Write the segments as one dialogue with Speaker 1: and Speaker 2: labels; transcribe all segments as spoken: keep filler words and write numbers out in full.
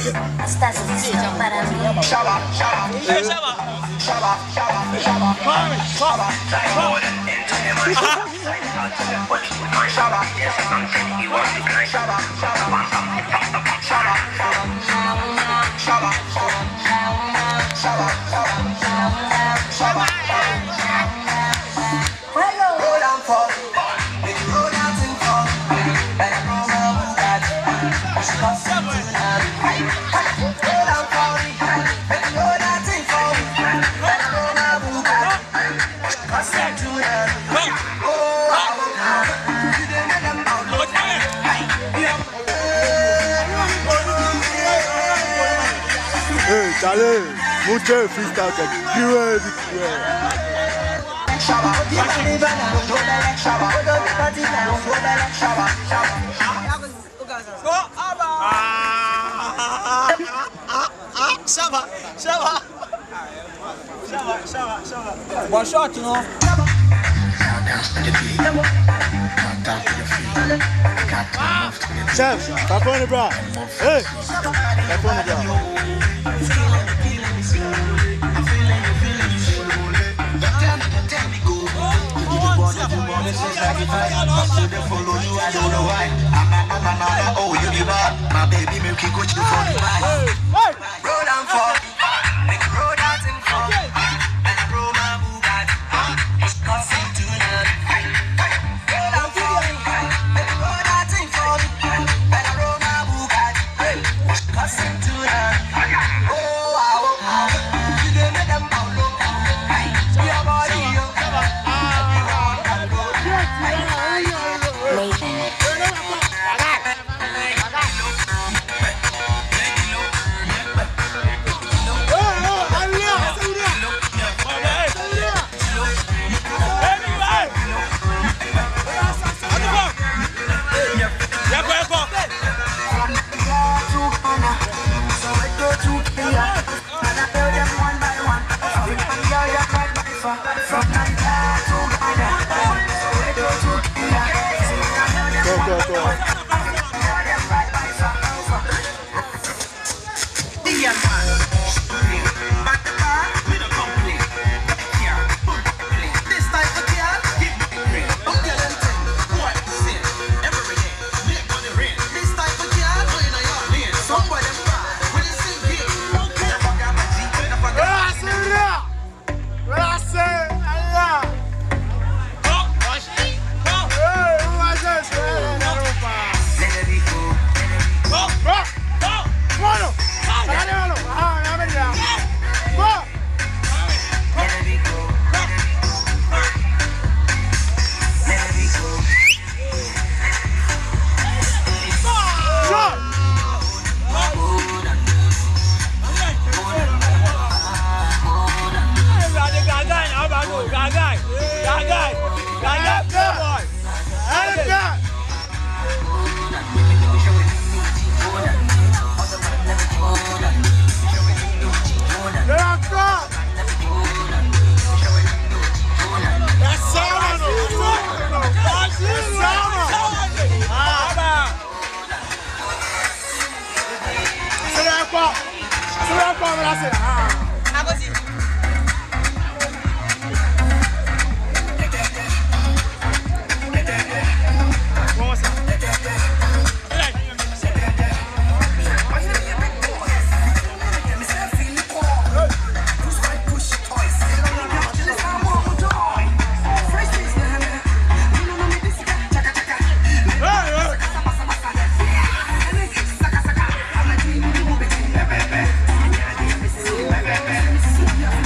Speaker 1: ¿Estás listo para mí?
Speaker 2: Shaba, shaba, shaba, shaba, shaba, shaba, mami, shaba, shaba, shaba, shaba, shaba, shaba, hello. Roll down for, make you roll down and fall, and I know my was that. She got something to have. Roll down for me, make you roll down and fall, and I know my was that. She got something to have. Oh, I want her. You didn't let them out.
Speaker 3: Hey, Charlie, mucho freestyle que quiero
Speaker 2: Shaba, shaba, shaba, shaba, shaba. One shot, you know.
Speaker 3: Chef, tap on the bra. Hey, tap on the bra.
Speaker 2: Oh, you give up, my baby, milk you go to the front. Roll down for, make a roll dancing for, and I roll my Bugatti. It's costing to none. Roll down for, make a roll dancing for, and I roll my Bugatti. It's costing to none. Oh, I want her. You didn't let them out low. See your body, yo. Everyone can go.
Speaker 3: Go, go, go.
Speaker 2: Baby,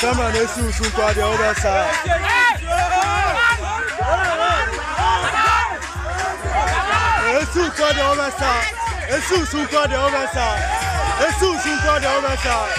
Speaker 3: camera is too soon for the other side. It's too for the other side. It's too soon for the other side. It's too soon for the other side.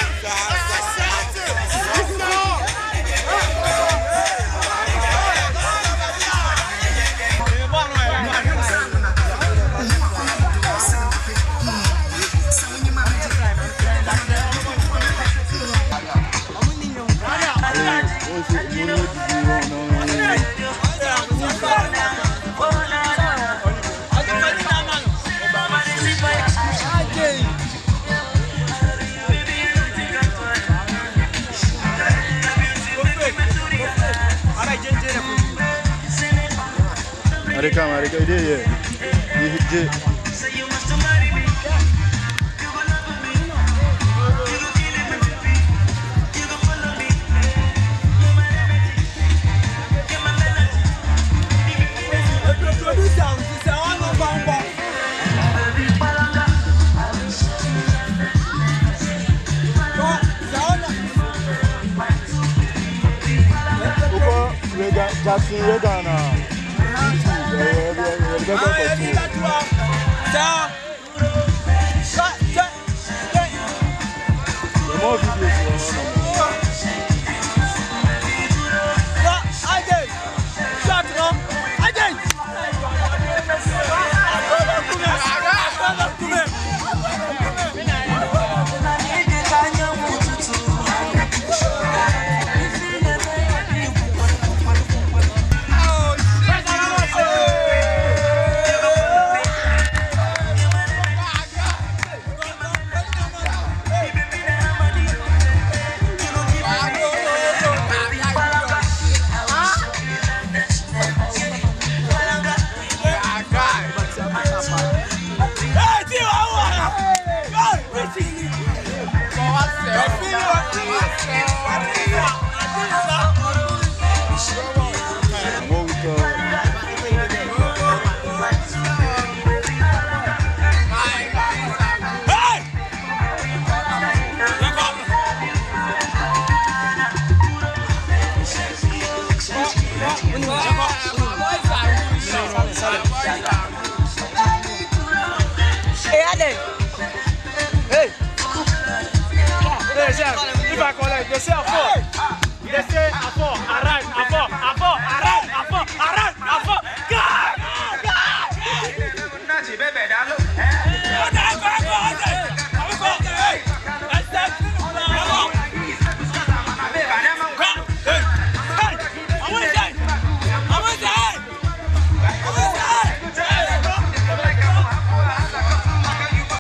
Speaker 3: Are come, are come, yeah, yeah. Jackson Regan now.
Speaker 4: If I call it, they say a four. They say a four.